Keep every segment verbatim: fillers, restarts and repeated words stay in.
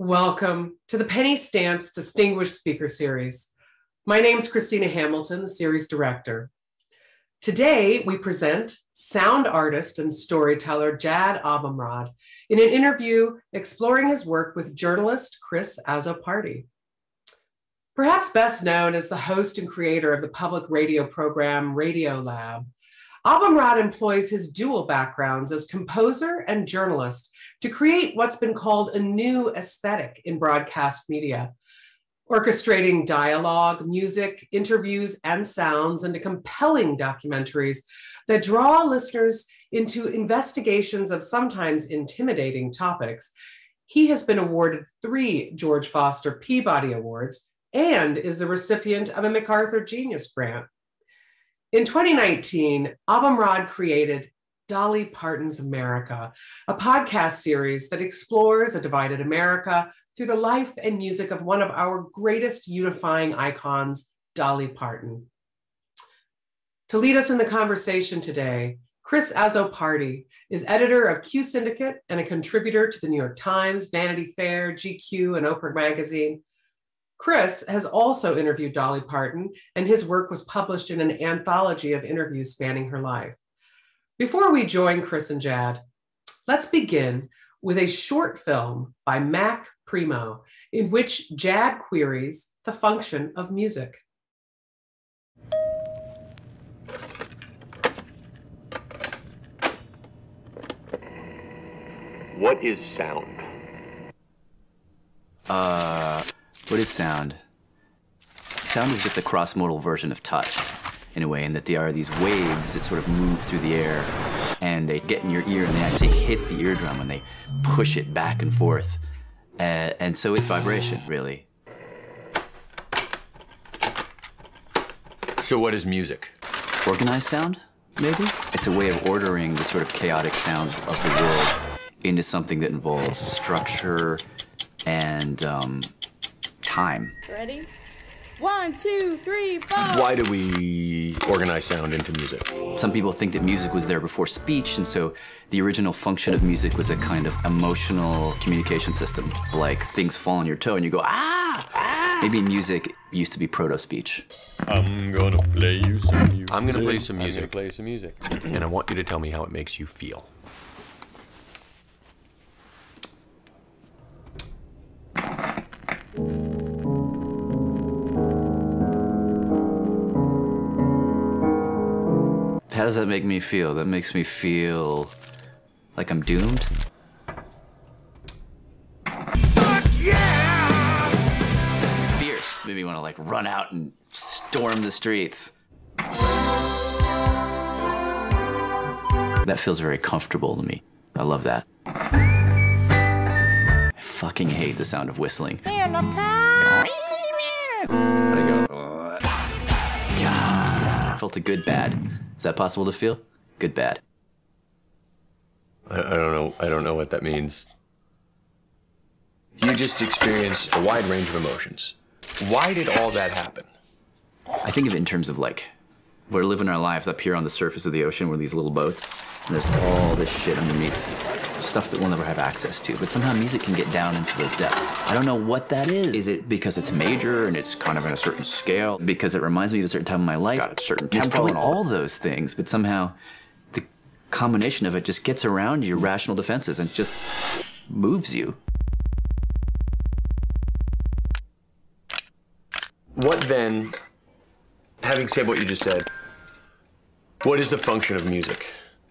Welcome to the Penny Stance Distinguished Speaker Series. My name's Christina Hamilton, the series director. Today, we present sound artist and storyteller Jad Abumrad in an interview exploring his work with journalist Chris Azzopardi. Perhaps best known as the host and creator of the public radio program Radio Lab, Abumrad employs his dual backgrounds as composer and journalist to create what's been called a new aesthetic in broadcast media, orchestrating dialogue, music, interviews, and sounds into compelling documentaries that draw listeners into investigations of sometimes intimidating topics. He has been awarded three George Foster Peabody Awards and is the recipient of a MacArthur Genius Grant. In twenty nineteen, Abumrad created Dolly Parton's America, a podcast series that explores a divided America through the life and music of one of our greatest unifying icons, Dolly Parton. To lead us in the conversation today, Chris Azzopardi is editor of Q Syndicate and a contributor to the New York Times, Vanity Fair, G Q, and Oprah Magazine. Chris has also interviewed Dolly Parton, and his work was published in an anthology of interviews spanning her life. Before we join Chris and Jad, let's begin with a short film by Mac Primo, in which Jad queries the function of music. What is sound? Uh, what is sound? Sound is just a cross-modal version of touch, in a way, in that they are these waves that sort of move through the air, and they get in your ear and they actually hit the eardrum and they push it back and forth. Uh, and so it's vibration, really. So what is music? Organized sound, maybe? It's a way of ordering the sort of chaotic sounds of the world into something that involves structure and um, time. Ready? One, two, three, four. Why do we organize sound into music? Some people think that music was there before speech, and so the original function of music was a kind of emotional communication system, like things fall on your toe and you go, ah! ah! Maybe music used to be proto-speech. I'm gonna play you some music. I'm gonna play some music. I'm gonna play some music. And I want you to tell me how it makes you feel. How does that make me feel? That makes me feel like I'm doomed. Fuck yeah! Fierce. Made me want to like run out and storm the streets. That feels very comfortable to me. I love that. I fucking hate the sound of whistling. I go, oh. I felt a good bad. Is that possible to feel? Good, bad. I, I don't know. I don't know what that means. You just experienced a wide range of emotions. Why did all that happen? I think of it in terms of like, we're living our lives up here on the surface of the ocean. We're these little boats, and there's all this shit underneath. Stuff that we'll never have access to, but somehow music can get down into those depths. I don't know what that is. Is it because it's major and it's kind of in a certain scale? Because it reminds me of a certain time in my life? Got a certain It's tempo probably and all all those things, but somehow the combination of it just gets around your rational defenses and just moves you. What then, having said what you just said, what is the function of music?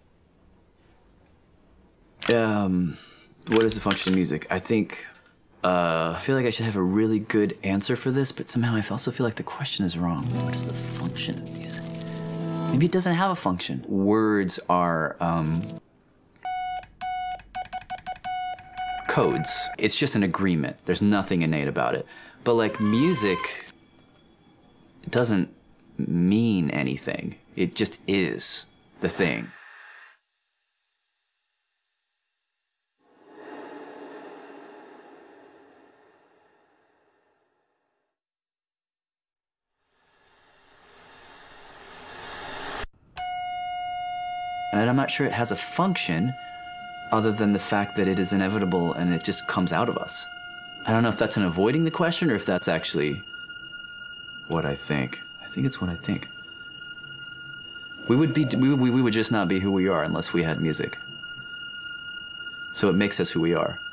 Um, what is the function of music? I think, uh, I feel like I should have a really good answer for this, but somehow I also feel like the question is wrong. What is the function of music? Maybe it doesn't have a function. Words are, um, codes. It's just an agreement. There's nothing innate about it. But like music, it doesn't mean anything. It just is the thing. And I'm not sure it has a function other than the fact that it is inevitable and it just comes out of us. I don't know if that's an avoiding the question or if that's actually what I think. I think it's what I think. We would be, we, we would just not be who we are unless we had music. So it makes us who we are.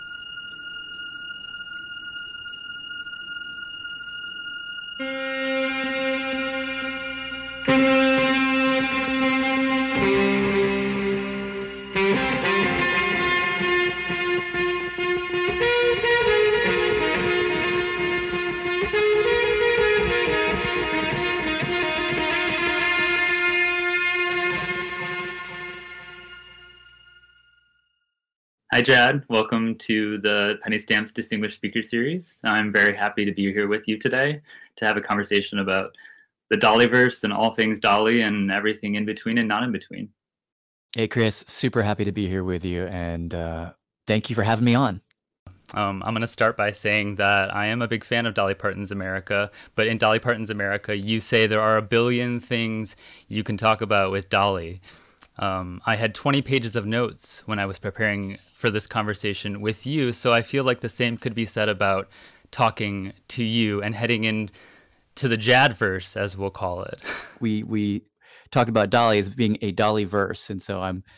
Hi, Jad. Welcome to the Penny Stamps Distinguished Speaker Series. I'm very happy to be here with you today to have a conversation about the Dollyverse and all things Dolly and everything in between and not in between. Hey, Chris. Super happy to be here with you, and uh, thank you for having me on. Um, I'm going to start by saying that I am a big fan of Dolly Parton's America, but in Dolly Parton's America, you say there are a billion things you can talk about with Dolly. Um, I had twenty pages of notes when I was preparing for this conversation with you, so I feel like the same could be said about talking to you and heading in to the Jadverse, as we'll call it. We we talked about Dolly as being a Dolly verse, and so I'm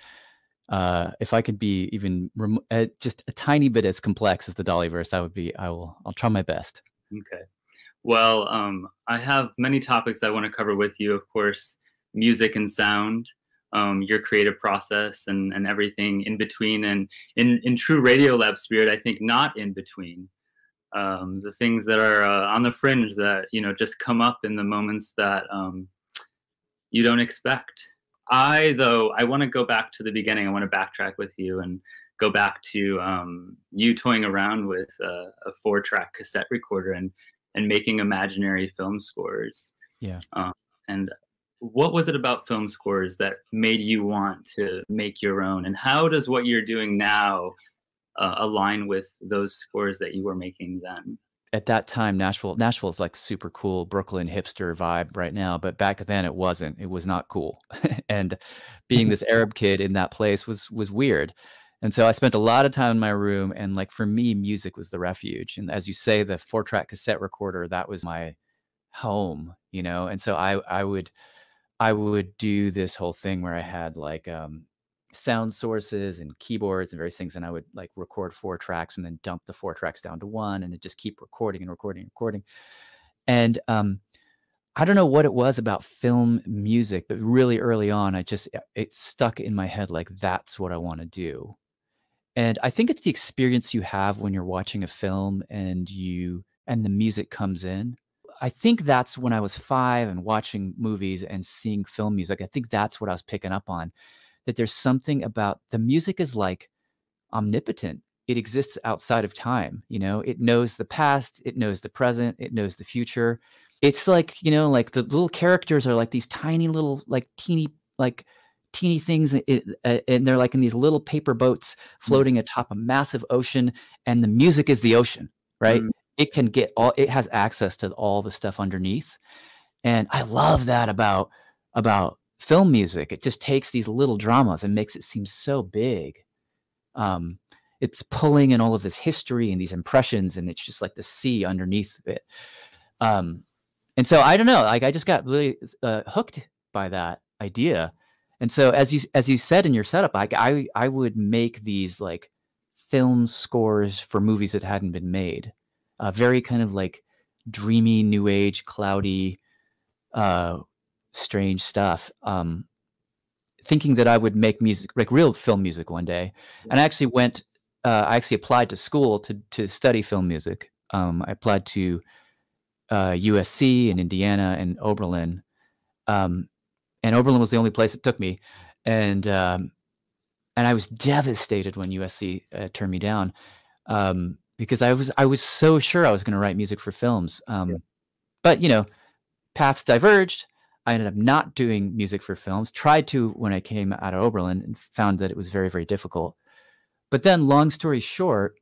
uh, if I could be even rem uh, just a tiny bit as complex as the Dollyverse, I would be. I will. I'll try my best. Okay. Well, um, I have many topics I want to cover with you. Of course, music and sound. Um, your creative process and, and everything in between, and in, in true Radiolab spirit, I think not in between. Um, the things that are uh, on the fringe that, you know, just come up in the moments that um, you don't expect. I, though, I want to go back to the beginning. I want to backtrack with you and go back to um, you toying around with uh, a four-track cassette recorder and, and making imaginary film scores. Yeah. Um, and what was it about film scores that made you want to make your own? And how does what you're doing now uh, align with those scores that you were making then? At that time, Nashville, Nashville is like super cool, Brooklyn hipster vibe right now. But back then it wasn't, it was not cool. And being this Arab kid in that place was, was weird. And so I spent a lot of time in my room, and like, for me, music was the refuge. And as you say, the four track cassette recorder, that was my home, you know? And so I, I would, I would do this whole thing where I had like um, sound sources and keyboards and various things, and I would like record four tracks and then dump the four tracks down to one, and then just keep recording and recording and recording. And um, I don't know what it was about film music, but really early on, I just, it stuck in my head like, that's what I want to do. And I think it's the experience you have when you're watching a film and you, and the music comes in. I think that's when I was five and watching movies and seeing film music. I think that's what I was picking up on, that there's something about the music is like omnipotent. It exists outside of time. You know, it knows the past, it knows the present, it knows the future. It's like, you know, like the little characters are like these tiny little, like teeny, like teeny things. It, uh, and they're like in these little paper boats floating mm. atop a massive ocean. And the music is the ocean, right? Mm. It can get all, it has access to all the stuff underneath. And I love that about, about film music. It just takes these little dramas and makes it seem so big. Um, it's pulling in all of this history and these impressions, and it's just like the sea underneath it. Um, and so I don't know, like I just got really uh, hooked by that idea. And so as you, as you said in your setup, I, I, I would make these like film scores for movies that hadn't been made. Uh, very kind of like dreamy, new age, cloudy, uh, strange stuff. Um, thinking that I would make music, like real film music one day. And I actually went, uh, I actually applied to school to, to study film music. Um, I applied to uh, U S C in Indiana and Oberlin. Um, and Oberlin was the only place that took me. And, um, and I was devastated when U S C uh, turned me down. Um, because I was, I was so sure I was going to write music for films. Um, yeah. But, you know, paths diverged. I ended up not doing music for films, tried to when I came out of Oberlin, and found that it was very, very difficult. But then, long story short,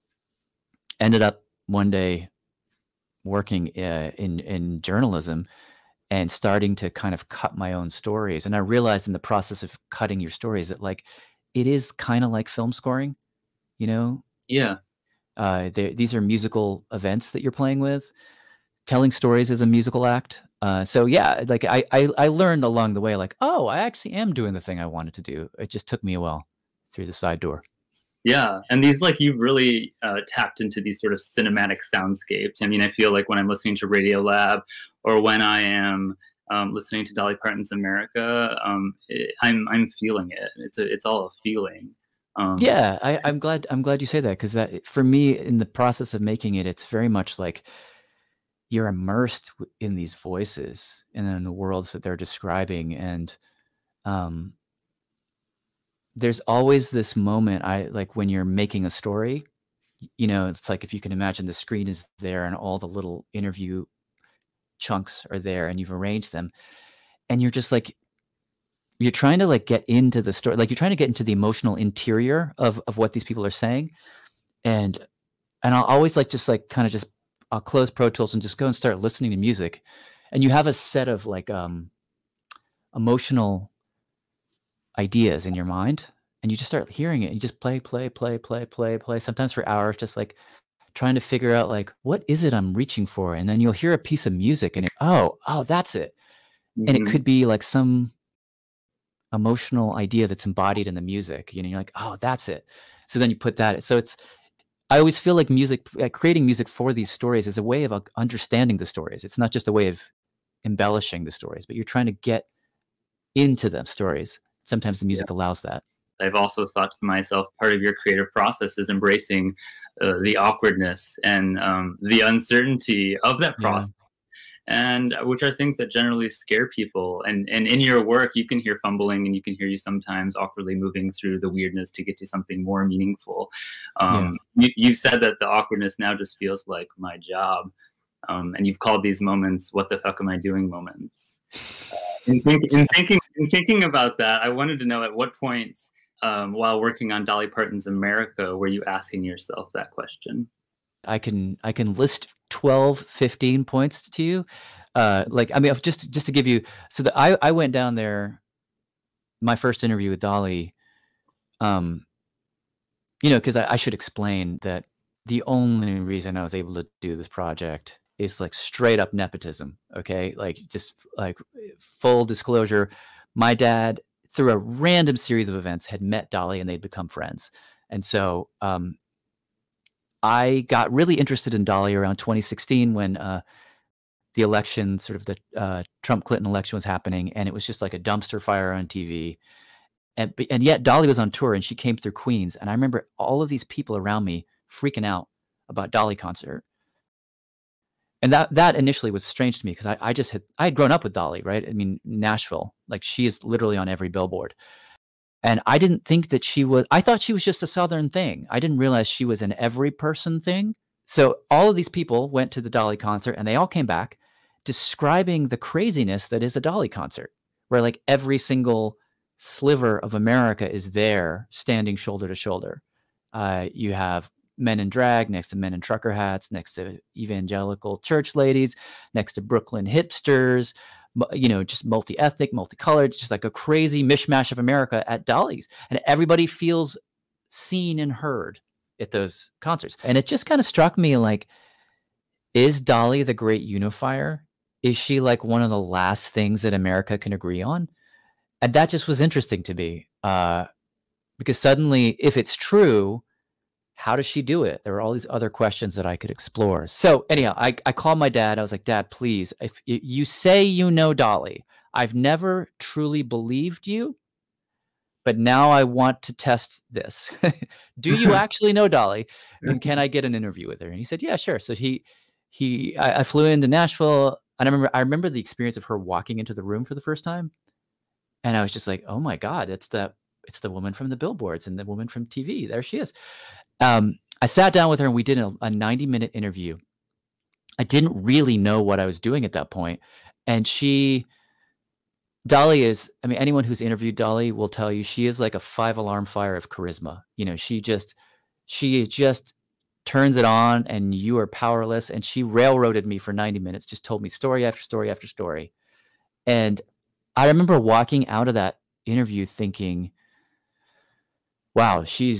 ended up one day working uh, in, in journalism and starting to kind of cut my own stories. And I realized in the process of cutting your stories that like, it is kind of like film scoring, you know? Yeah. Uh, they- these are musical events that you're playing with. Telling stories is a musical act. Uh, so yeah, like I, I I learned along the way, like, oh, I actually am doing the thing I wanted to do. It just took me a while through the side door. Yeah, and these, like, you've really uh, tapped into these sort of cinematic soundscapes. I mean, I feel like when I'm listening to Radiolab, or when I am um, listening to Dolly Parton's America, um, it, I'm I'm feeling it. It's a, it's all a feeling. Um, Yeah, I, I'm glad I'm glad you say that, because that, for me, in the process of making it, it's very much like you're immersed w- in these voices and in the worlds that they're describing, and um, there's always this moment, I like when you're making a story. y- You know, it's like if you can imagine the screen is there and all the little interview chunks are there, and you've arranged them, and you're just like you're trying to like get into the story, like you're trying to get into the emotional interior of of what these people are saying, and and I'll always like just like kind of just I'll close Pro Tools and just go and start listening to music, and you have a set of like um emotional ideas in your mind, and you just start hearing it, and you just play play play play play play sometimes for hours, just like trying to figure out like what is it I'm reaching for, and then you'll hear a piece of music and it, oh oh that's it, and it mhm. could be like some emotional idea that's embodied in the music, you know, you're like, oh, that's it. So then you put that. So it's, I always feel like music, uh, creating music for these stories is a way of uh, understanding the stories. It's not just a way of embellishing the stories, but you're trying to get into the stories. Sometimes the music allows that. I've also thought to myself, part of your creative process is embracing uh, the awkwardness and um, the uncertainty of that Yeah. process, and uh, which are things that generally scare people. And and in your work, you can hear fumbling, and you can hear you sometimes awkwardly moving through the weirdness to get to something more meaningful. Um, you, you said that the awkwardness now just feels like my job, um, and you've called these moments "What the fuck am I doing?" moments. Uh, in, think, in thinking in thinking about that, I wanted to know at what points, um, while working on Dolly Parton's America, were you asking yourself that question? I can I can list twelve, fifteen points to you. Uh, like, I mean, just just to give you, so that I I went down there, my first interview with Dolly, um, you know, because I, I should explain that the only reason I was able to do this project is like straight up nepotism. Okay, like just like full disclosure, my dad, through a random series of events, had met Dolly and they'd become friends, and so um, I got really interested in Dolly around twenty sixteen when uh, the election, sort of the uh, Trump Clinton election, was happening, and it was just like a dumpster fire on T V. And b- and yet Dolly was on tour, and she came through Queens, and I remember all of these people around me freaking out about Dolly concert, and that that initially was strange to me, because I, I just had I had grown up with Dolly, right? I mean, Nashville, like she is literally on every billboard. And I didn't think that she was, I thought she was just a Southern thing. I didn't realize she was an every person thing. So all of these people went to the Dolly concert, and they all came back describing the craziness that is a Dolly concert, where like every single sliver of America is there standing shoulder to shoulder. Uh, you have men in drag next to men in trucker hats, next to evangelical church ladies, next to Brooklyn hipsters, mu- you know, just multi-ethnic, multicolored, just like a crazy mishmash of America at Dolly's. And everybody feels seen and heard at those concerts. And it just kind of struck me like, is Dolly the great unifier? Is she like one of the last things that America can agree on? And that just was interesting to me, uh, because suddenly, if it's true, how does she do it? There were all these other questions that I could explore. So anyhow, I, I called my dad. I was like, Dad, please, if y- you say you know Dolly, I've never truly believed you, but now I want to test this. Do you actually know Dolly? And can I get an interview with her? And he said, yeah, sure. So he, he, I, I flew into Nashville, and I remember, I remember the experience of her walking into the room for the first time. And I was just like, oh my God, it's the, it's the woman from the billboards and the woman from T V. There she is. Um, I sat down with her, and we did a, a ninety minute interview. I didn't really know what I was doing at that point. And she, Dolly is, I mean, anyone who's interviewed Dolly will tell you she is like a five alarm fire of charisma. You know, she just, she just turns it on, and you are powerless. And she railroaded me for ninety minutes, just told me story after story after story. And I remember walking out of that interview thinking, wow, she's, uh,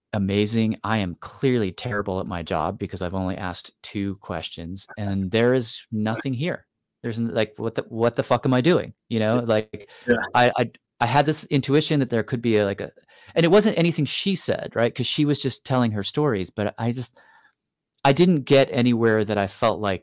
amazing. I am clearly terrible at my job because I've only asked two questions, and there is nothing here. There's like, what the what the fuck am I doing? You know, like Yeah. I I I had this intuition that there could be a, like a, and it wasn't anything she said, right? Because she was just telling her stories, but I just I didn't get anywhere that I felt like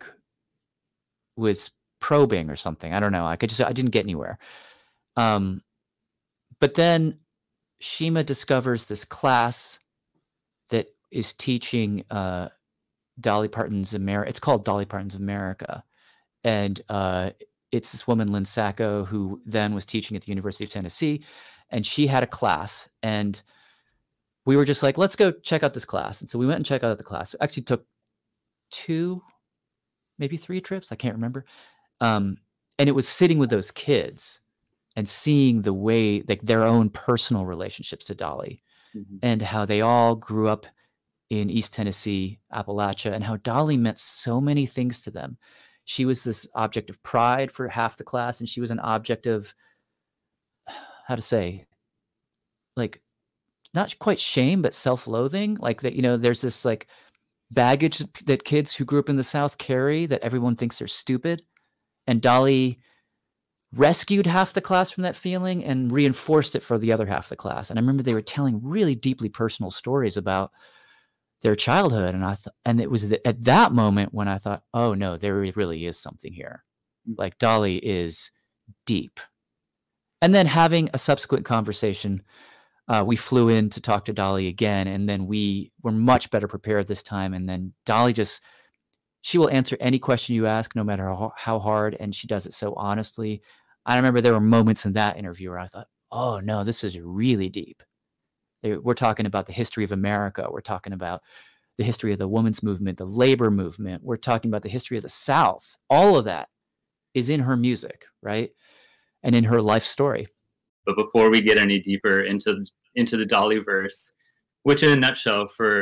was probing or something. I don't know. I could just I didn't get anywhere. Um, but then Shima discovers this class that is teaching uh, Dolly Parton's America. It's called Dolly Parton's America, and uh, it's this woman, Lynn Sacco, who then was teaching at the University of Tennessee, and she had a class, and we were just like, let's go check out this class. And so we went and checked out the class. It actually took two, maybe three trips. I can't remember. Um, and it was sitting with those kids and seeing the way, like their own personal relationships to Dolly, mm-hmm. and how they all grew up in East Tennessee, Appalachia, and how Dolly meant so many things to them. She was this object of pride for half the class, and she was an object of, how to say, like, not quite shame, but self-loathing. Like that, you know, there's this like baggage that kids who grew up in the South carry, that everyone thinks they're stupid. And Dolly rescued half the class from that feeling and reinforced it for the other half of the class. And I remember they were telling really deeply personal stories about their childhood. And I thought, and it was at that moment when I thought, oh no, there really is something here. Like Dolly is deep. And then having a subsequent conversation, uh, we flew in to talk to Dolly again, and then we were much better prepared this time. And then Dolly just, she will answer any question you ask, no matter how, how hard, and she does it so honestly. I remember there were moments in that interview where I thought, oh no, this is really deep. We're talking about the history of America. We're talking about the history of the women's movement, the labor movement. We're talking about the history of the South. All of that is in her music, right? And in her life story. But before we get any deeper into into the Dollyverse, which in a nutshell for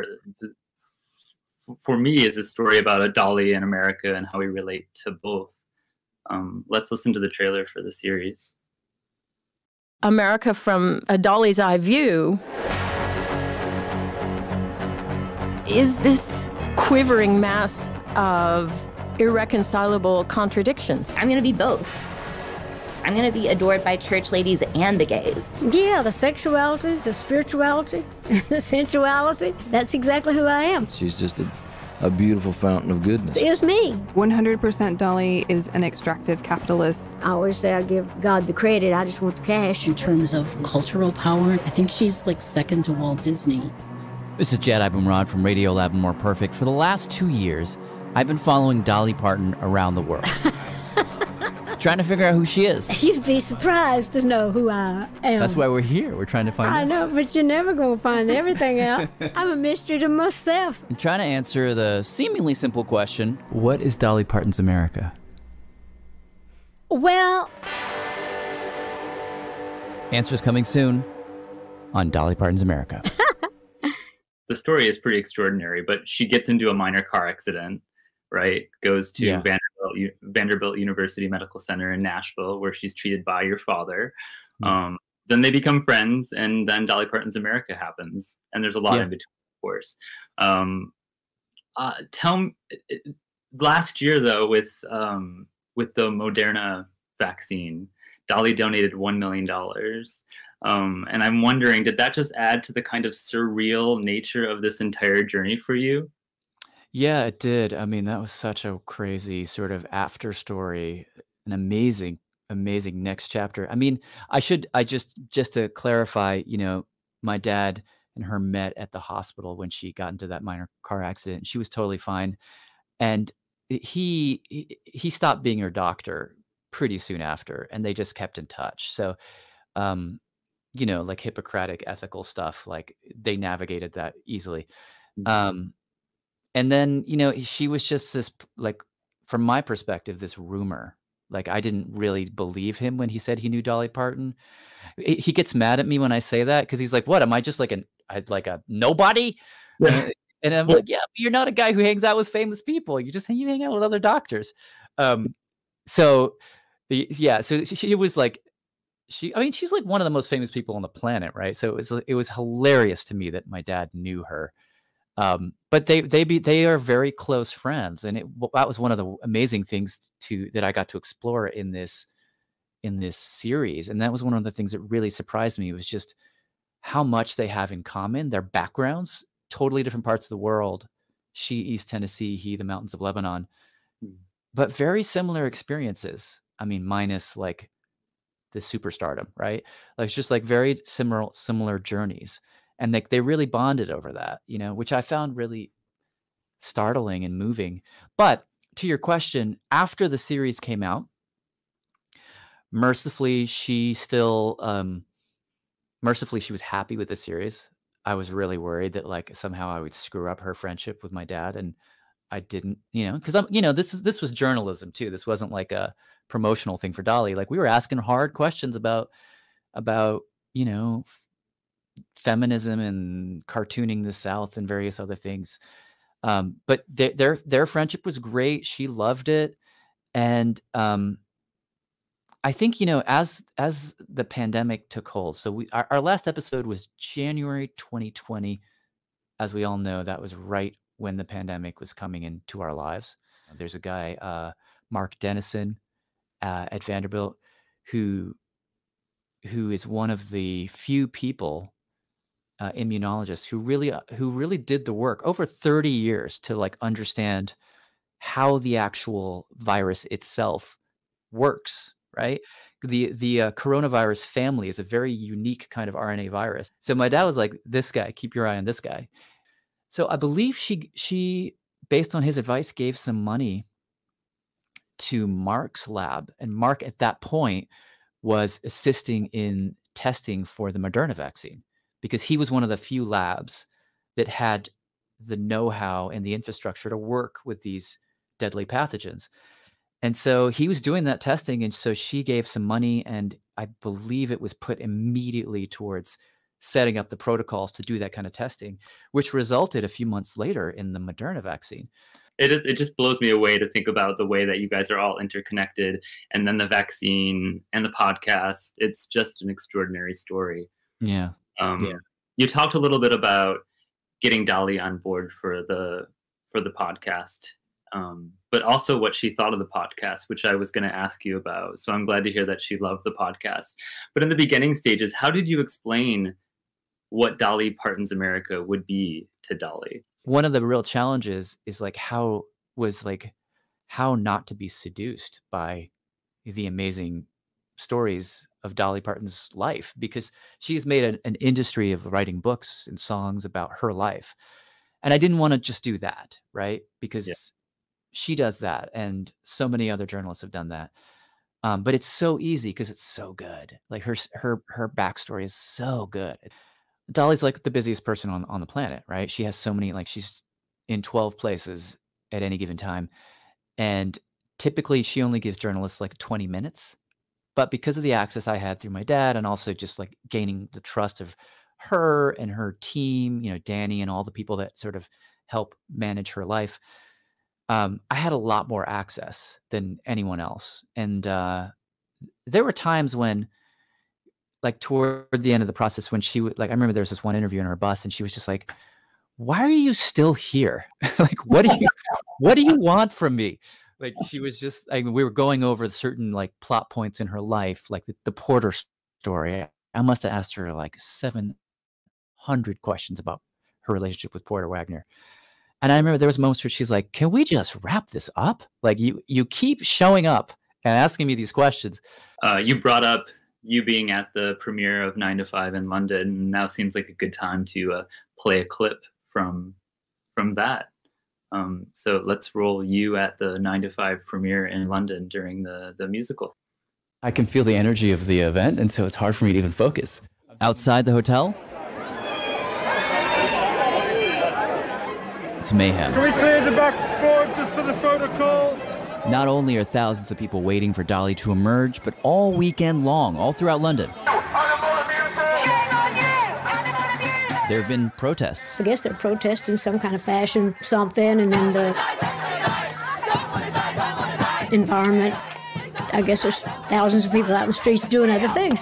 for me is a story about a Dolly in America and how we relate to both. Um, let's listen to the trailer for the series. America from a Dolly's eye view is this quivering mass of irreconcilable contradictions. I'm going to be both. I'm going to be adored by church ladies and the gays. Yeah, the sexuality, the spirituality, the sensuality. That's exactly who I am. She's just a, a beautiful fountain of goodness. It's me. one hundred percent Dolly is an extractive capitalist. I always say I give God the credit. I just want the cash. In terms of cultural power, I think she's like second to Walt Disney. This is Jad Abumrad from Radio Lab and More Perfect. For the last two years, I've been following Dolly Parton around the world. Trying to figure out who she is. You'd be surprised to know who I am. That's why we're here. We're trying to find I out. know, but you're never going to find everything out. I'm a mystery to myself. I'm trying to answer the seemingly simple question, what is Dolly Parton's America? Well... Answers coming soon on Dolly Parton's America. The story is pretty extraordinary, but she gets into a minor car accident, right? Goes to Yeah. Vanderbilt, U- Vanderbilt University Medical Center in Nashville, where she's treated by your father. Mm. Um, then they become friends, and then Dolly Parton's America happens. And there's a lot Yeah. in between, of course. Um, uh, tell me, last year, though, with um, with the Moderna vaccine, Dolly donated one million dollars. Um, and I'm wondering, did that just add to the kind of surreal nature of this entire journey for you? Yeah, it did. I mean, that was such a crazy sort of after story, an amazing, amazing next chapter. I mean, I should, I just, just to clarify, you know, my dad and her met at the hospital when she got into that minor car accident. She was totally fine. And he, he, he stopped being her doctor pretty soon after, and they just kept in touch. So, um, you know, like Hippocratic ethical stuff, like they navigated that easily. Mm-hmm. Um, and then, you know, she was just this, like, from my perspective, this rumor. Like, I didn't really believe him when he said he knew Dolly Parton. He gets mad at me when I say that, because he's like, what, am I just like an, I'd like a nobody? Yeah. And I'm like, yeah, but you're not a guy who hangs out with famous people. You just you hang out with other doctors. Um, so, yeah, so she was like, she, I mean, she's like one of the most famous people on the planet, right? So it was it was hilarious to me that my dad knew her. Um, but they they be they are very close friends, and it that was one of the amazing things to that I got to explore in this in this series, and that was one of the things that really surprised me was just how much they have in common. Their backgrounds, totally different parts of the world. She East Tennessee, he the mountains of Lebanon, mm. but very similar experiences. I mean, minus like the superstardom, right? Like it's just like very similar similar journeys, and like they really bonded over that, you know, which I found really startling and moving. But to your question, after the series came out, mercifully she still um, mercifully she was happy with the series. I was really worried that like somehow I would screw up her friendship with my dad, and I didn't, you know, because I'm, you know, this is this was journalism too. This wasn't like a promotional thing for Dolly. Like we were asking hard questions about about you know feminism and cartooning the South and various other things. Um, but they, their their friendship was great. She loved it, and um, I think you know as as the pandemic took hold. So we our, our last episode was January twenty twenty. As we all know, that was right when the pandemic was coming into our lives. There's a guy, uh, Mark Dennison, uh, at Vanderbilt, who who is one of the few people, uh, immunologists, who really uh, who really did the work over thirty years to like understand how the actual virus itself works. Right, the the uh, coronavirus family is a very unique kind of R N A virus. So my dad was like, "This guy, keep your eye on this guy." So I believe she she, based on his advice, gave some money to Mark's lab, and Mark at that point was assisting in testing for the Moderna vaccine because he was one of the few labs that had the know-how and the infrastructure to work with these deadly pathogens. And so he was doing that testing, and so she gave some money, and I believe it was put immediately towards setting up the protocols to do that kind of testing, which resulted a few months later in the Moderna vaccine. It is. It just blows me away to think about the way that you guys are all interconnected, and then the vaccine and the podcast. It's just an extraordinary story. Yeah. Um, yeah. You talked a little bit about getting Dolly on board for the for the podcast, um, but also what she thought of the podcast, which I was going to ask you about. So I'm glad to hear that she loved the podcast. But in the beginning stages, how did you explain what Dolly Parton's America would be to Dolly? One of the real challenges is like how was like how not to be seduced by the amazing stories of Dolly Parton's life, because she's made an, an industry of writing books and songs about her life. And I didn't want to just do that, right? Because yeah. she does that, and so many other journalists have done that. Um, but it's so easy because it's so good. Like her her her backstory is so good. Dolly's like the busiest person on, on the planet, right? She has so many, like she's in twelve places at any given time. And typically she only gives journalists like twenty minutes. But because of the access I had through my dad, and also just like gaining the trust of her and her team, you know, Danny and all the people that sort of help manage her life, um, I had a lot more access than anyone else. And uh, there were times when, like toward the end of the process, when she would like, I remember there was this one interview in her bus, and she was just like, "Why are you still here? Like, what do you, what do you want from me?" Like, she was just, I mean, we were going over certain like plot points in her life, like the, the Porter story. I must have asked her like seven hundred questions about her relationship with Porter Wagner. And I remember there was moments where she's like, "Can we just wrap this up? Like you, you keep showing up and asking me these questions." Uh, you brought up you being at the premiere of nine to five in London, and now seems like a good time to uh, play a clip from from that. Um, so let's roll you at the nine to five premiere in London during the, the musical. I can feel the energy of the event, and so it's hard for me to even focus. Outside the hotel, it's mayhem. Can we clear the back board just for the protocol? Not only are thousands of people waiting for Dolly to emerge, but all weekend long, all throughout London, there have been protests. I guess they're protesting some kind of fashion something, and then the environment. I guess there's thousands of people out in the streets doing other things.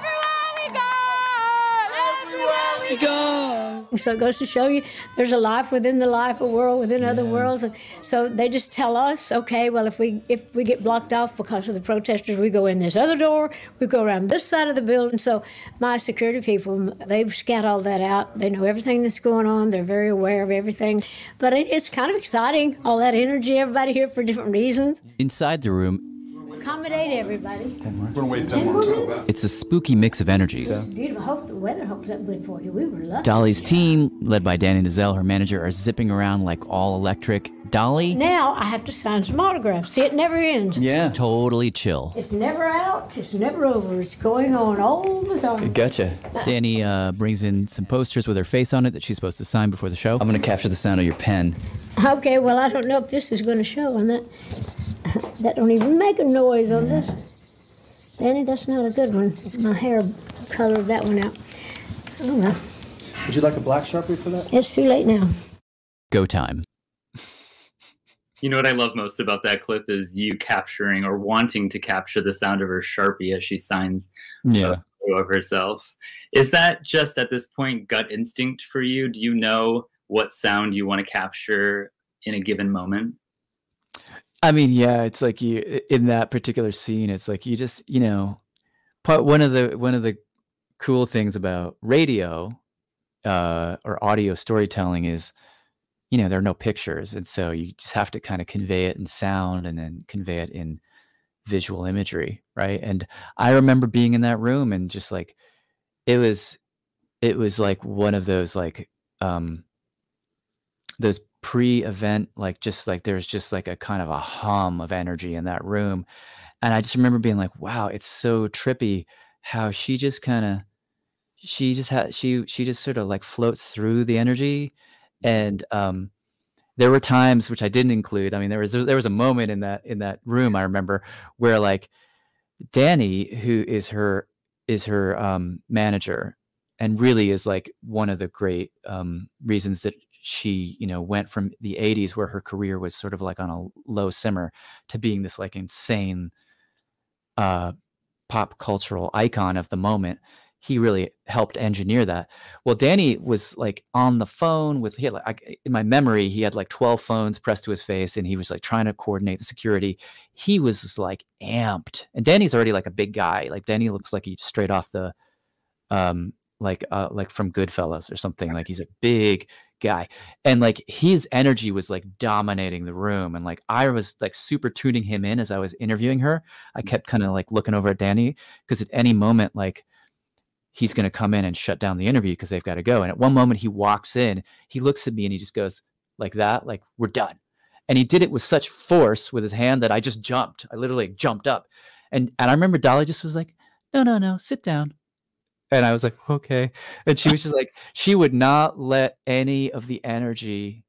So it goes to show you there's a life within the life, a world within yeah. other worlds. And so they just tell us, okay, well, if we if we get blocked off because of the protesters, we go in this other door, we go around this side of the building. So my security people, they've scouted all that out. They know everything that's going on. They're very aware of everything. But it, it's kind of exciting, all that energy, everybody here for different reasons. Inside the room, accommodate everybody. Ten more. We're gonna wait ten, ten more minutes. It's a spooky mix of energies. It's beautiful. I hope the weather holds up good for you. We were lucky. Dolly's team, led by Danny Nizell, her manager, are zipping around like all electric. Dolly? Now I have to sign some autographs. See, it never ends. Yeah. Totally chill. It's never out. It's never over. It's going on all the time. Gotcha. Danny uh, brings in some posters with her face on it that she's supposed to sign before the show. I'm going to capture the sound of your pen. Okay, well, I don't know if this is going to show on that. That don't even make a noise on this. Danny, that's not a good one. My hair colored that one out. Oh, well. Would you like a black Sharpie for that? It's too late now. Go time. You know what I love most about that clip is you capturing or wanting to capture the sound of her Sharpie as she signs yeah. of herself. Is that just at this point gut instinct for you? Do you know what sound you want to capture in a given moment? I mean, yeah, it's like you in that particular scene. It's like you just, you know, part one of the one of the cool things about radio uh, or audio storytelling is, you know, there are no pictures, and so you just have to kind of convey it in sound and then convey it in visual imagery, right? And I remember being in that room and just like it was, it was like one of those like um, those. pre-event, like just like there's just like a kind of a hum of energy in that room, and I just remember being like, wow, it's so trippy how she just kind of she just had she she just sort of like floats through the energy. And um there were times, which I didn't include, I mean there was there was a moment in that in that room I remember where like Danny, who is her is her um manager and really is like one of the great um reasons that she, you know, went from the eighties where her career was sort of like on a low simmer to being this like insane uh, pop cultural icon of the moment. He really helped engineer that. Well, Danny was like on the phone with, he had like, I, in my memory, he had like twelve phones pressed to his face and he was like trying to coordinate the security. He was just like amped. And Danny's already like a big guy. Like Danny looks like he's straight off the, um, like, uh, like from Goodfellas or something. Like he's a big guy, and like his energy was like dominating the room, and like I was like super tuning him in as I was interviewing her. I kept kind of like looking over at Danny because at any moment like he's going to come in and shut down the interview because they've got to go. And at one moment he walks in, he looks at me and he just goes like that, like we're done. And he did it with such force with his hand that I just jumped. I literally jumped up, and and I remember Dolly just was like, no no no sit down. And I was like, okay. And she was just like, she would not let any of the energy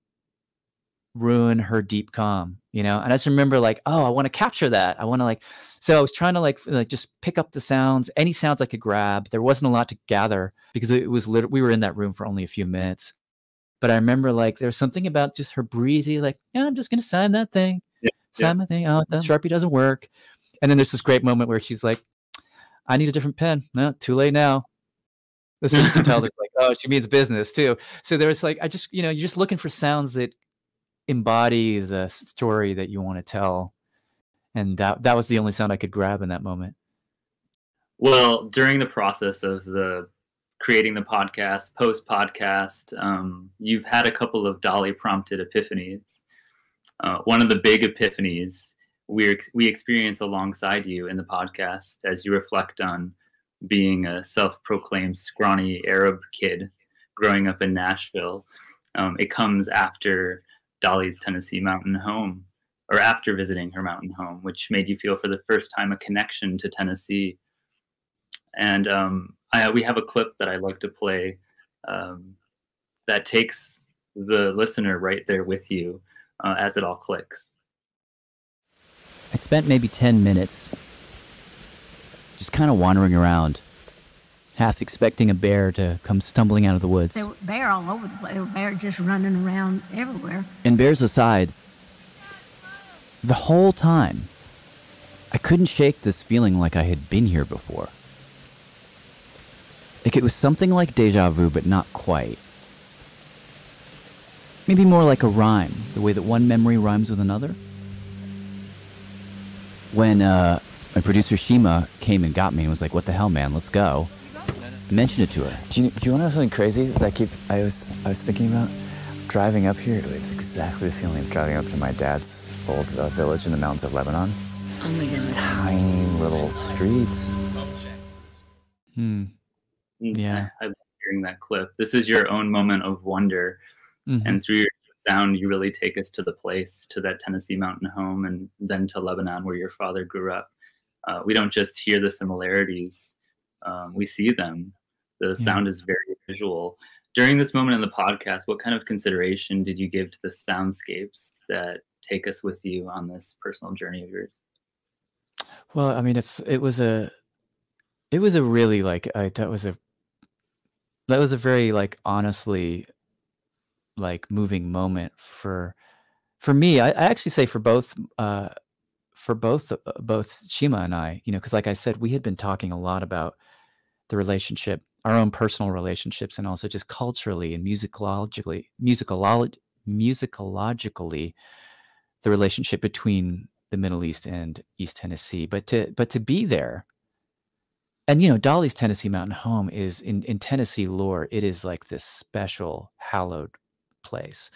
ruin her deep calm, you know? And I just remember like, oh, I want to capture that. I want to like, so I was trying to like, like just pick up the sounds, any sounds I could grab. There wasn't a lot to gather because it was literally, we were in that room for only a few minutes. But I remember like, there's something about just her breezy, like, yeah, I'm just going to sign that thing. Yeah, sign yeah. my thing. Oh, the Sharpie doesn't work. And then there's this great moment where she's like, I need a different pen. No, too late now. The sister can tell that's like, oh, she means business too. So there was like, I just, you know, you're just looking for sounds that embody the story that you want to tell. And that, that was the only sound I could grab in that moment. Well, during the process of the creating the podcast, post-podcast, um, you've had a couple of Dolly prompted epiphanies. Uh, one of the big epiphanies we we experience alongside you in the podcast as you reflect on being a self-proclaimed scrawny Arab kid growing up in Nashville. Um, it comes after Dolly's Tennessee mountain home, or after visiting her mountain home, which made you feel for the first time a connection to Tennessee. And um, I, we have a clip that I like to play um, that takes the listener right there with you uh, as it all clicks. I spent maybe ten minutes just kind of wandering around, half expecting a bear to come stumbling out of the woods. There were bears all over the place. There were bears just running around everywhere. And bears aside, the whole time, I couldn't shake this feeling like I had been here before. Like it was something like deja vu, but not quite. Maybe more like a rhyme, the way that one memory rhymes with another. When uh, my producer Shima came and got me and was like, "What the hell, man? Let's go." I mentioned it to her. Do you, do you want to know something crazy that I keep, I was, I was thinking about? Driving up here, it was exactly the feeling of driving up to my dad's old uh, village in the mountains of Lebanon. Oh my God. These tiny little streets. Hmm. Yeah. I, I love hearing that clip. This is your own moment of wonder. Mm-hmm. And through your sound, you really take us to the place, to that Tennessee mountain home, and then to Lebanon, where your father grew up. Uh, we don't just hear the similarities, um, we see them. The Yeah. sound is very visual. During this moment in the podcast, what kind of consideration did you give to the soundscapes that take us with you on this personal journey of yours? Well, I mean, it's it was a it was a really like I, that was a that was a very like honestly like moving moment for for me. I, I actually say for both uh for both uh, both Shima and I, you know, because like I said, we had been talking a lot about the relationship, our own personal relationships, and also just culturally and musicologically, musicolo- musicologically, the relationship between the Middle East and East Tennessee. But to but to be there, and you know, Dolly's Tennessee Mountain Home is in in Tennessee lore. It is like this special, hallowed place,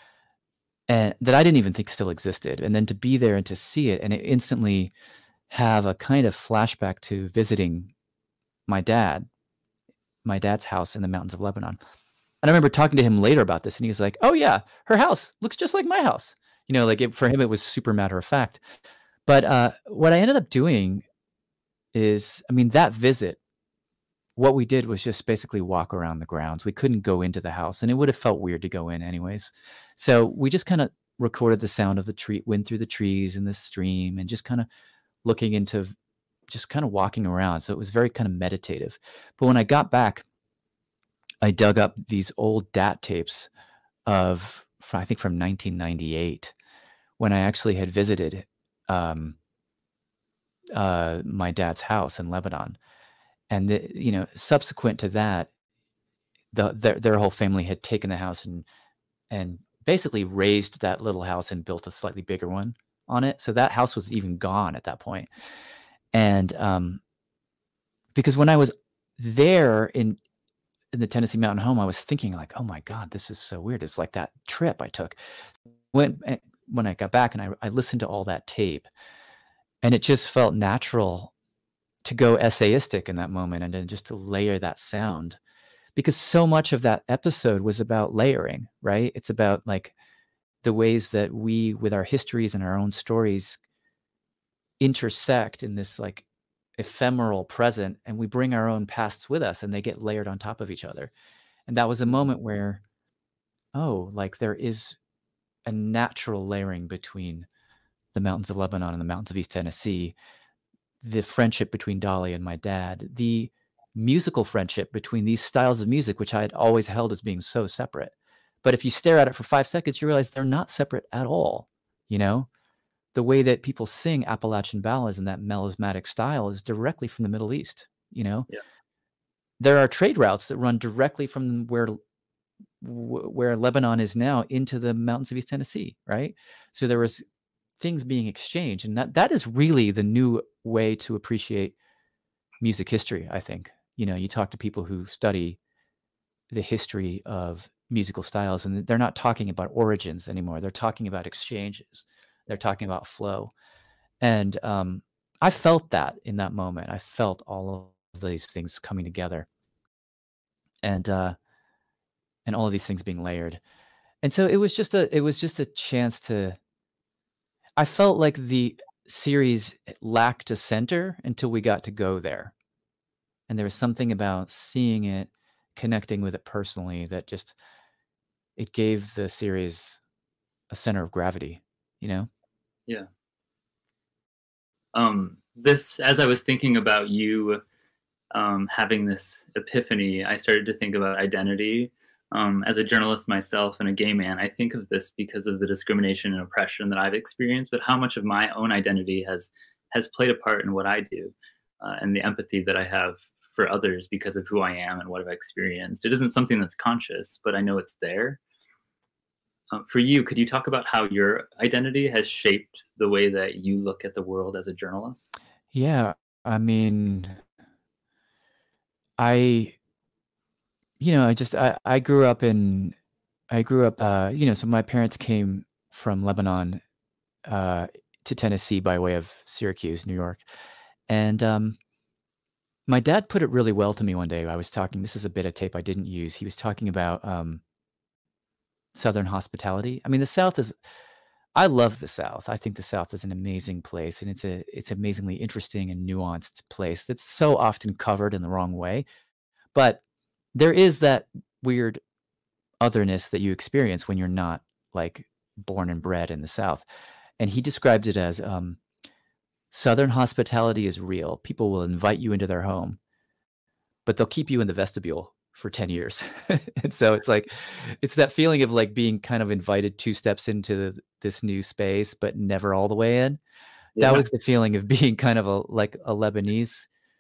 and that I didn't even think still existed. And then to be there and to see it, and it instantly have a kind of flashback to visiting my dad, my dad's house in the mountains of Lebanon. And I remember talking to him later about this, and he was like, "Oh yeah, her house looks just like my house." You know, like it, for him, it was super matter of fact. But uh, what I ended up doing is, I mean, that visit, what we did was just basically walk around the grounds. We couldn't go into the house, and it would have felt weird to go in anyways. So we just kind of recorded the sound of the tree, wind through the trees and the stream, and just kind of looking into, just kind of walking around. So it was very kind of meditative. But when I got back, I dug up these old D A T tapes of, I think from nineteen ninety-eight, when I actually had visited um, uh, my dad's house in Lebanon. And, the, you know, subsequent to that, the, their, their whole family had taken the house and, and basically raised that little house and built a slightly bigger one on it. So that house was even gone at that point. And um, because when I was there in, in the Tennessee Mountain Home, I was thinking like, oh my God, this is so weird. It's like that trip I took. When, when I got back and I, I listened to all that tape, and it just felt natural to go essayistic in that moment and then just to layer that sound, because so much of that episode was about layering, right? It's about like the ways that we, with our histories and our own stories, intersect in this like ephemeral present, and we bring our own pasts with us and they get layered on top of each other. And that was a moment where, oh, like there is a natural layering between the mountains of Lebanon and the mountains of East Tennessee, the friendship between Dolly and my dad, the musical friendship between these styles of music, which I had always held as being so separate. But if you stare at it for five seconds, you realize they're not separate at all. You know, the way that people sing Appalachian ballads in that melismatic style is directly from the Middle East. You know, yeah. There are trade routes that run directly from where where Lebanon is now into the mountains of East Tennessee, right? So there was things being exchanged, and that that is really the new way to appreciate music history, I think. You know, you talk to people who study the history of musical styles, and they're not talking about origins anymore. They're talking about exchanges. They're talking about flow. And um, I felt that in that moment. I felt all of these things coming together, and uh, and all of these things being layered. And so it was just a it was just a chance to. I felt like the series lacked a center until we got to go there. And there was something about seeing it, connecting with it personally, that just, it gave the series a center of gravity, you know? Yeah. Um, this, as I was thinking about you um, having this epiphany, I started to think about identity. Um, as a journalist myself and a gay man, I think of this because of the discrimination and oppression that I've experienced, but how much of my own identity has has played a part in what I do, uh, and the empathy that I have for others because of who I am and what I've experienced. It isn't something that's conscious, but I know it's there. Um, for you, could you talk about how your identity has shaped the way that you look at the world as a journalist? Yeah, I mean, I, you know, I just I, I grew up in I grew up uh, you know, so my parents came from Lebanon uh, to Tennessee by way of Syracuse, New York. And um, my dad put it really well to me one day. I was talking, this is a bit of tape I didn't use. He was talking about um, Southern hospitality. I mean, the South is, I love the South. I think the South is an amazing place, and it's a it's amazingly interesting and nuanced place that's so often covered in the wrong way. But there is that weird otherness that you experience when you're not like born and bred in the South. And he described it as um, Southern hospitality is real. People will invite you into their home, but they'll keep you in the vestibule for ten years. And so it's like, it's that feeling of like being kind of invited two steps into the, this new space, but never all the way in. Yeah. That was the feeling of being kind of a, like a Lebanese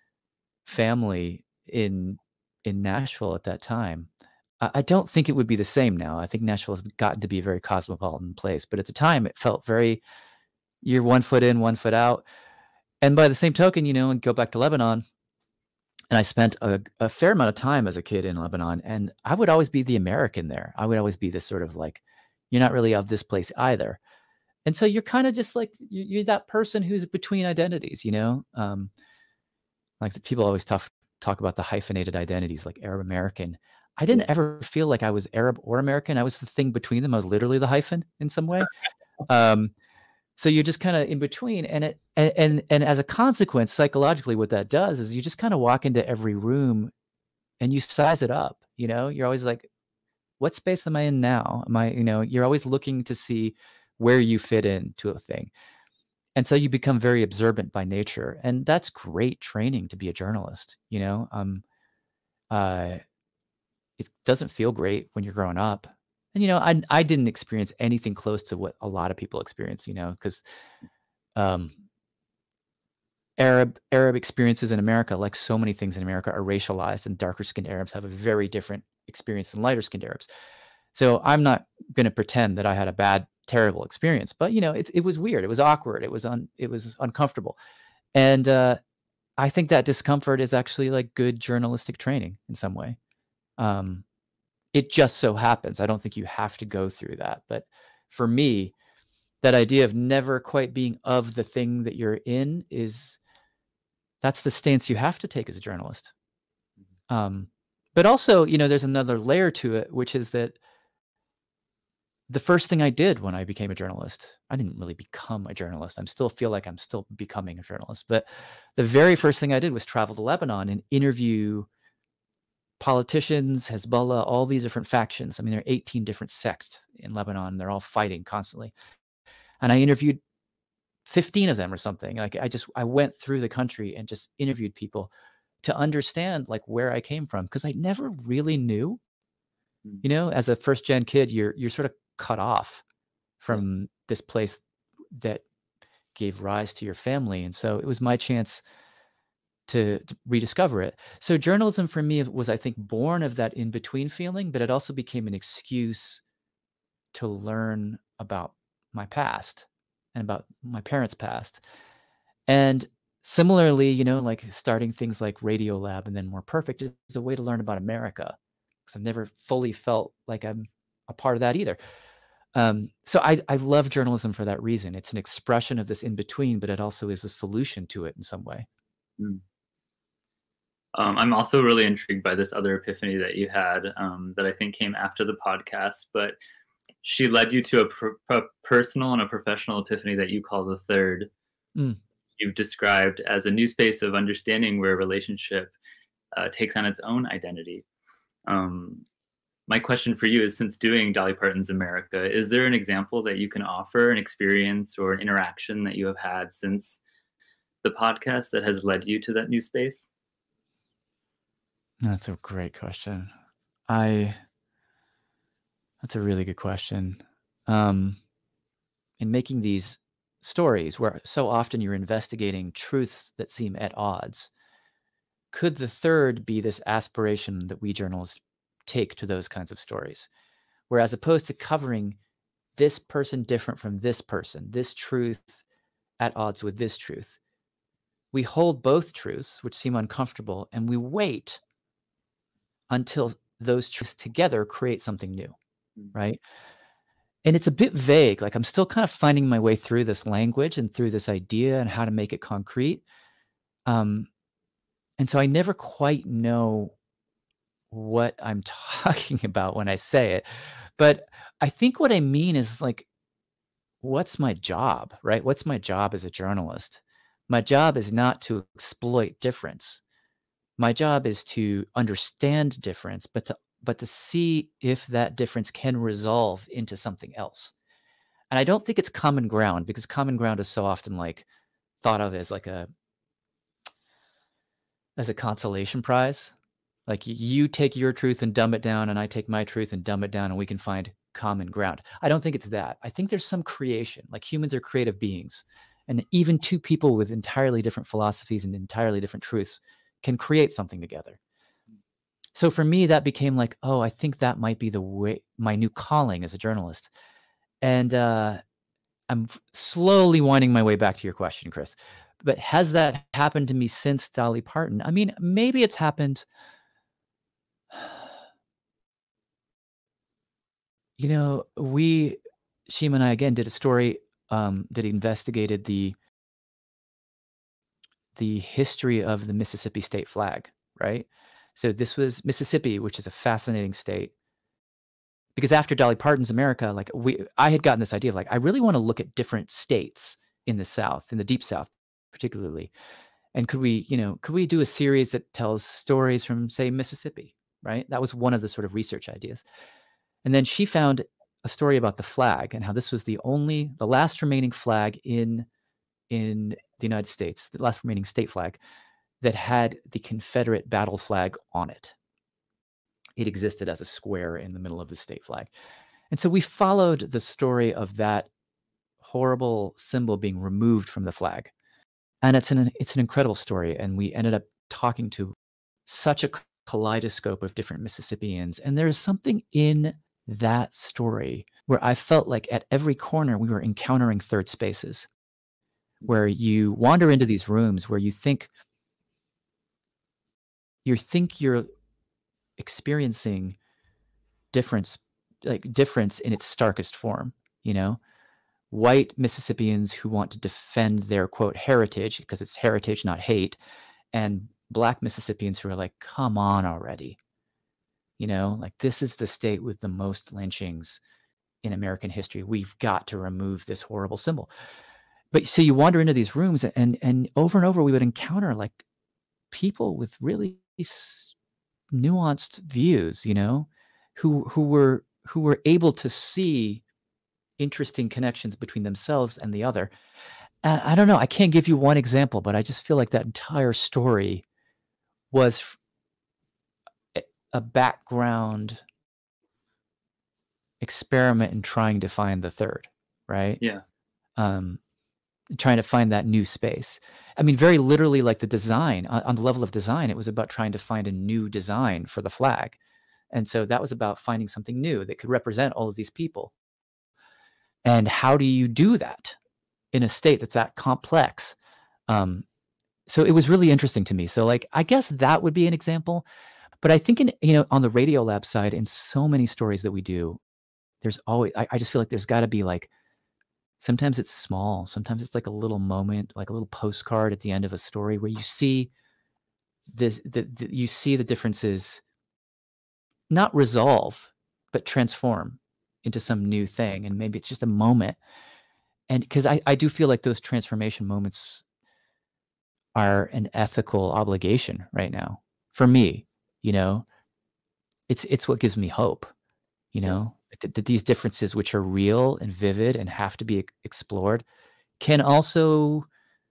family in, in Nashville at that time. I, I don't think it would be the same now. I think Nashville has gotten to be a very cosmopolitan place, but at the time it felt very, you're one foot in, one foot out. And by the same token, you know, and go back to Lebanon, and I spent a, a fair amount of time as a kid in Lebanon, and I would always be the American there. I would always be this sort of like, you're not really of this place either. And so you're kind of just like, you- you're that person who's between identities, you know? Um, like the people always talk, talk about the hyphenated identities, like Arab American. I didn't ever feel like I was Arab or American. I was the thing between them. I was literally the hyphen in some way. Um, so you're just kind of in between, and it and, and and as a consequence, psychologically, what that does is you just kind of walk into every room and you size it up. You know, you're always like, what space am I in now? Am I, you know, you're always looking to see where you fit into a thing. And so you become very observant by nature. And that's great training to be a journalist, you know. Um uh it doesn't feel great when you're growing up. And you know, I I didn't experience anything close to what a lot of people experience, you know, because um Arab Arab experiences in America, like so many things in America, are racialized, and darker skinned Arabs have a very different experience than lighter skinned Arabs. So I'm not going to pretend that I had a bad, terrible experience, but you know, it's it was weird, it was awkward, it was un it was uncomfortable, and uh, I think that discomfort is actually like good journalistic training in some way. Um, it just so happens. I don't think you have to go through that, but for me, that idea of never quite being of the thing that you're in is that's the stance you have to take as a journalist. Um, but also, you know, there's another layer to it, which is that the first thing I did when I became a journalist, I didn't really become a journalist. I'm still feel like I'm still becoming a journalist. But the very first thing I did was travel to Lebanon and interview politicians, Hezbollah, all these different factions. I mean, there are eighteen different sects in Lebanon. They're all fighting constantly. And I interviewed fifteen of them or something. Like I just, I went through the country and just interviewed people to understand like where I came from. Cause I never really knew, you know, as a first gen kid, you're, you're sort of cut off from this place that gave rise to your family. And so it was my chance to, to rediscover it. So journalism for me was, I think, born of that in-between feeling, but it also became an excuse to learn about my past and about my parents' past. And similarly, you know, like starting things like Radio Lab and then More Perfect is a way to learn about America, because I've never fully felt like I'm a part of that either. Um, so I, I love journalism for that reason. It's an expression of this in-between, but it also is a solution to it in some way. Mm. Um, I'm also really intrigued by this other epiphany that you had um, that I think came after the podcast, but she led you to a, per a personal and a professional epiphany that you call the third. Mm. You've described as a new space of understanding where a relationship uh, takes on its own identity. Um, my question for you is, since doing Dolly Parton's America, is there an example that you can offer, an experience or an interaction that you have had since the podcast that has led you to that new space? That's a great question. I, that's a really good question. Um, in making these stories where so often you're investigating truths that seem at odds, could the third be this aspiration that we journalists take to those kinds of stories? Where as opposed to covering this person different from this person, this truth at odds with this truth, we hold both truths, which seem uncomfortable, and we wait until those truths together create something new, right? And it's a bit vague. Like I'm still kind of finding my way through this language and through this idea and how to make it concrete. Um, and so I never quite know what I'm talking about when I say it. But I think what I mean is like, what's my job, right? What's my job as a journalist? My job is not to exploit difference. My job is to understand difference, but to but to see if that difference can resolve into something else. And I don't think it's common ground, because common ground is so often like thought of as like a as a consolation prize. Like you take your truth and dumb it down, and I take my truth and dumb it down, and we can find common ground. I don't think it's that. I think there's some creation. Like humans are creative beings, and even two people with entirely different philosophies and entirely different truths can create something together. So for me, that became like, oh, I think that might be the way, my new calling as a journalist. And uh, I'm slowly winding my way back to your question, Chris. But has that happened to me since Dolly Parton? I mean, maybe it's happened. You know, we, Shima and I, again, did a story um, that investigated the the history of the Mississippi state flag, right? So this was Mississippi, which is a fascinating state. Because after Dolly Parton's America, like we, I had gotten this idea of like, I really want to look at different states in the South, in the Deep South, particularly. And could we, you know, could we do a series that tells stories from, say, Mississippi, right? That was one of the sort of research ideas. And then she found a story about the flag and how this was the only, the last remaining flag in, in the United States, the last remaining state flag that had the Confederate battle flag on it. It existed as a square in the middle of the state flag. And so we followed the story of that horrible symbol being removed from the flag. And it's an, it's an incredible story. And we ended up talking to such a kaleidoscope of different Mississippians. And there's something in that story where I felt like at every corner we were encountering third spaces, where you wander into these rooms where you think you think you're experiencing difference, like difference in its starkest form, you know, white Mississippians who want to defend their quote heritage because it's heritage, not hate, and black Mississippians who are like, come on already. You know, like this is the state with the most lynchings in American history. We've got to remove this horrible symbol. But so you wander into these rooms and, and over and over we would encounter like people with really nuanced views, you know, who, who were, who were able to see interesting connections between themselves and the other. Uh, I don't know. I can't give you one example, but I just feel like that entire story was a background experiment in trying to find the third, right? Yeah. Um, trying to find that new space. I mean, very literally, like the design, on, on the level of design, it was about trying to find a new design for the flag. And so that was about finding something new that could represent all of these people. And how do you do that in a state that's that complex? Um, so it was really interesting to me. So like, I guess that would be an example. But I think in, you know, on the Radiolab side, in so many stories that we do, there's always, I, I just feel like there's got to be like, sometimes it's small. Sometimes it's like a little moment, like a little postcard at the end of a story where you see this, the, the, you see the differences not resolve, but transform into some new thing. And maybe it's just a moment. And because I, I do feel like those transformation moments are an ethical obligation right now for me. You know, it's it's what gives me hope, you know, that, that these differences, which are real and vivid and have to be explored, can also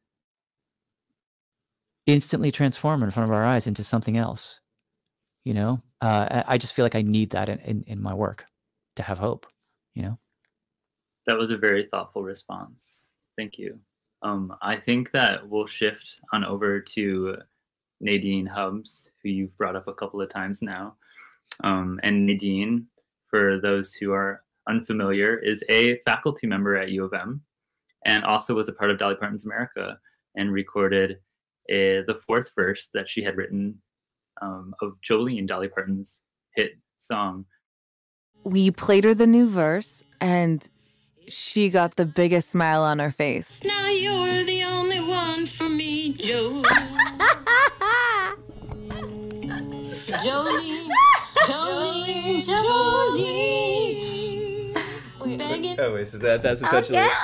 instantly transform in front of our eyes into something else. You know, uh, I, I just feel like I need that in, in, in my work to have hope, you know. That was a very thoughtful response. Thank you. Um, I think that we'll shift on over to Nadine Hubbs, who you've brought up a couple of times now. Um, and Nadine, for those who are unfamiliar, is a faculty member at U of M and also was a part of Dolly Parton's America and recorded a, the fourth verse that she had written um, of Jolene, Dolly Parton's hit song. We played her the new verse, and she got the biggest smile on her face. Now you're the only one for me, Jolene. Jolene, Jolene, Jolene. Jolene. Begging. Oh, wait, so that, that's essentially Okay.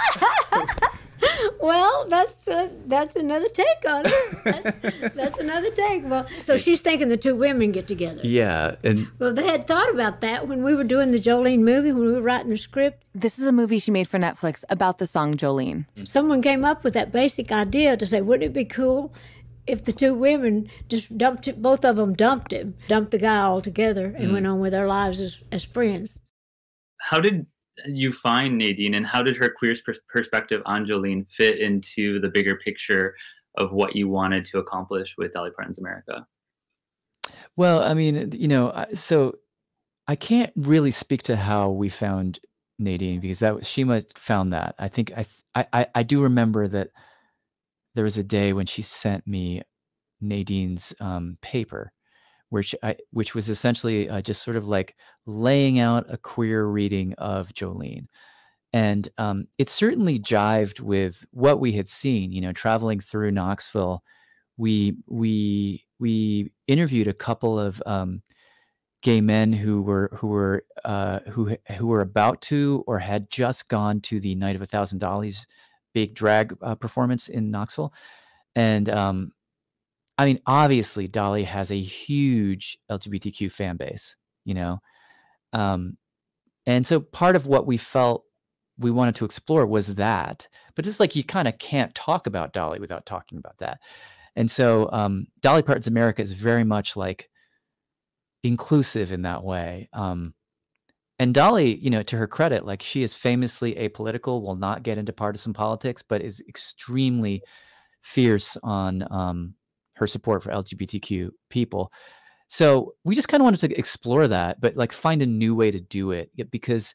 Well, that's uh, that's another take on it. That's, that's another take. Well, so she's thinking the two women get together. Yeah, and Well, they had thought about that when we were doing the Jolene movie, when we were writing the script. This is a movie she made for Netflix about the song Jolene. Someone came up with that basic idea to say, wouldn't it be cool if the two women just dumped it, both of them dumped him, dumped the guy altogether, and Mm. went on with their lives as, as friends. How did you find Nadine, and how did her queer pers- perspective on Jolene fit into the bigger picture of what you wanted to accomplish with Dolly Parton's America? Well, I mean, you know, I- so I can't really speak to how we found Nadine because that was Shima found that. I think I I I I do remember that there was a day when she sent me Nadine's um, paper, which I which was essentially uh, just sort of like laying out a queer reading of Jolene. And um, it certainly jived with what we had seen. You know, traveling through Knoxville, we we we interviewed a couple of um, gay men who were who were uh, who who were about to or had just gone to the Night of a Thousand Dollies big drag uh, performance in Knoxville, and um, I mean, obviously, Dolly has a huge L G B T Q fan base, you know, um, and so part of what we felt we wanted to explore was that, but it's like you kind of can't talk about Dolly without talking about that. And so um, Dolly Parton's America is very much like inclusive in that way. Um, and Dolly, you know, to her credit, like she is famously apolitical, will not get into partisan politics, but is extremely fierce on um, her support for L G B T Q people. So we just kind of wanted to explore that, but like find a new way to do it because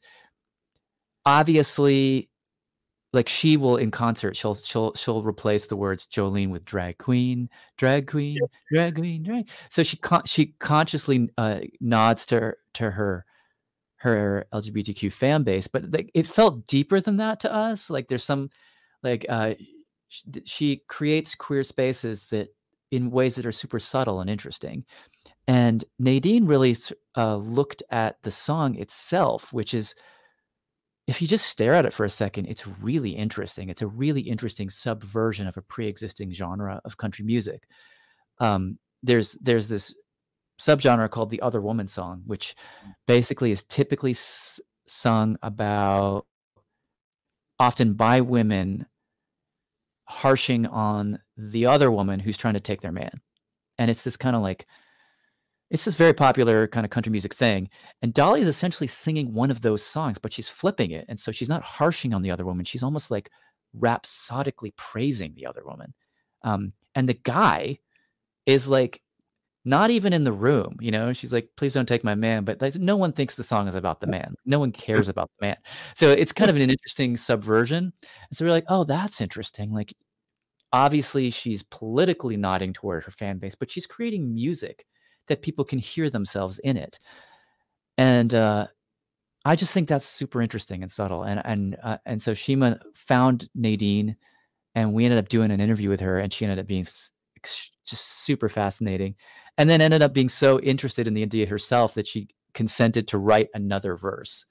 obviously, like she will in concert, she'll she'll she'll replace the words Jolene with drag queen, drag queen, drag queen, drag. So she con- she consciously uh, nods to her, to her her L G B T Q fan base, but like, it felt deeper than that to us. Like there's some like uh, she, she creates queer spaces that in ways that are super subtle and interesting. And Nadine really uh, looked at the song itself, which is, if you just stare at it for a second, it's really interesting. It's a really interesting subversion of a pre-existing genre of country music. Um, there's there's this subgenre called the other woman song, which basically is typically s- sung about, often by women, harshing on the other woman who's trying to take their man. And it's this kind of like, it's this very popular kind of country music thing. And Dolly is essentially singing one of those songs, but she's flipping it. And so she's not harshing on the other woman. She's almost like rhapsodically praising the other woman. Um, and the guy is like, not even in the room, you know, she's like, please don't take my man. But like, no one thinks the song is about the man. No one cares about the man. So it's kind of an interesting subversion. And so we're like, oh, that's interesting. Like, obviously she's politically nodding toward her fan base, but she's creating music that people can hear themselves in it. And uh, I just think that's super interesting and subtle. And and uh, and so Shima found Nadine, and we ended up doing an interview with her, and she ended up being s- ex- just super fascinating, and then ended up being so interested in the idea herself that she consented to write another verse.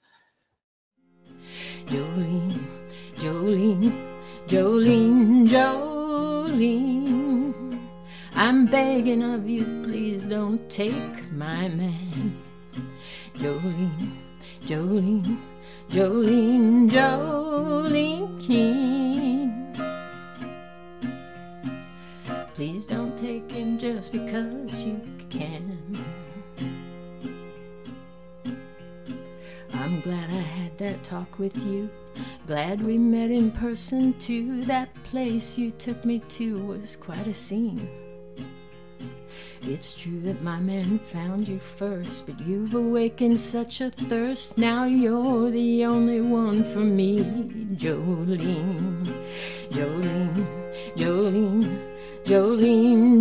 Jolene, Jolene, Jolene, Jolene. I'm begging of you, please don't take my man. Jolene, Jolene, Jolene, Jolene King. Please don't take him just because you can. I'm glad I had that talk with you. Glad we met in person too. That place you took me to was quite a scene. It's true that my man found you first, but you've awakened such a thirst. Now you're the only one for me, Jolene, Jolene, Jolene, Jolene,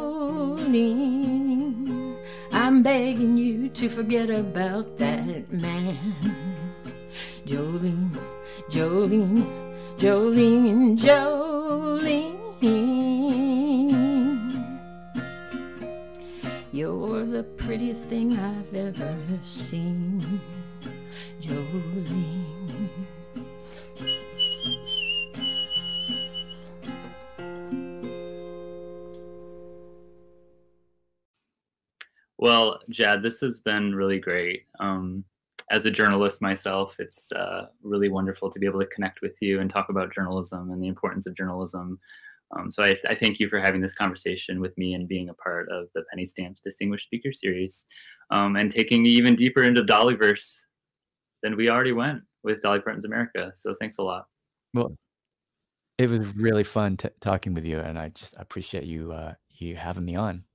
Jolene. I'm begging you to forget about that man, Jolene, Jolene, Jolene, Jolene. You're the prettiest thing I've ever seen, Jolene. Well, Jad, this has been really great. Um, as a journalist myself, it's uh, really wonderful to be able to connect with you and talk about journalism and the importance of journalism. Um, so I, I thank you for having this conversation with me and being a part of the Penny Stamps Distinguished Speaker Series, um, and taking me even deeper into Dollyverse than we already went with Dolly Parton's America. So thanks a lot. Well, it was really fun t talking with you, and I just appreciate you uh, you having me on.